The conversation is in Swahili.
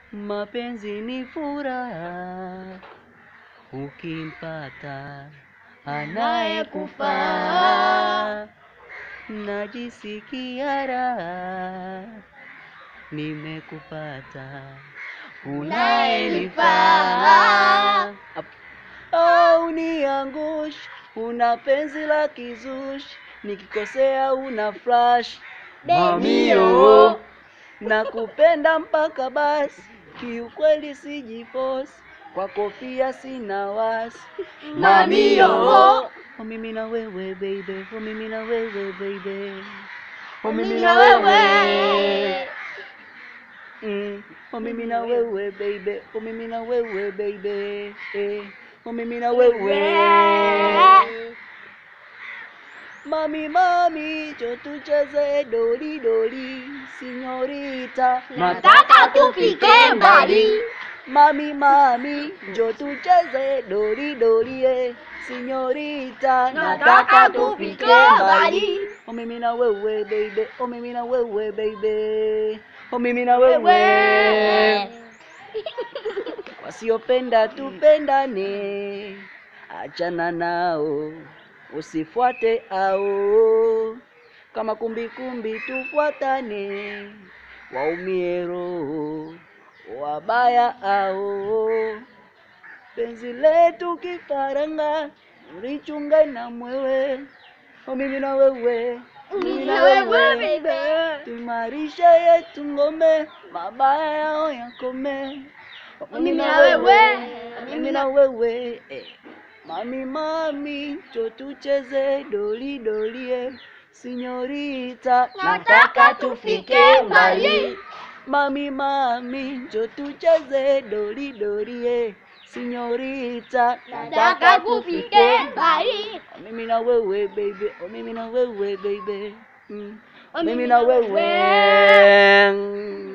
Mapenzi ni furaha ukimpata anayekufaa. Najisikia raha nimekupata unayenifaa. Uniangush, una penzi la kizush, nikikosea una flash. Mamio, nakupenda mpaka basi, kiukweli sijiforce, kwa kofia sina wasi. Mamio, mimi na wewe baby, mimi na wewe baby, mimi na wewe. Mimi na wewe baby, mimi na wewe baby, mimi na wewe. Mami mami, jo tucheze doli doli, signorita, nataka tufike mbali. Mami mami, jo tucheze doli doli, signorita, nataka tufike mbali. Mimi na wewe baby, mimi na wewe baby, mimi na wewe. Wasiopenda tupendane, achana nao, usifuate ao. Kama kumbi tufuatane, waumie roho, wabaya ao. Penzi letu kifaranga, ulichunga na mwewe, mimi na wewe, mimi na wewe baby. Tuimarishe yetu ngome, mabaya yao yakome. Mimi na wewe, mimi na wewe. Mami mami, jo tucheze doli doli, signorita, nataka tufike mbali. Mami mami, jo tucheze doli doli, signorita, nataka tufike mbali. Mimi na wewe baby, mimi na wewe baby, mimi na wewe.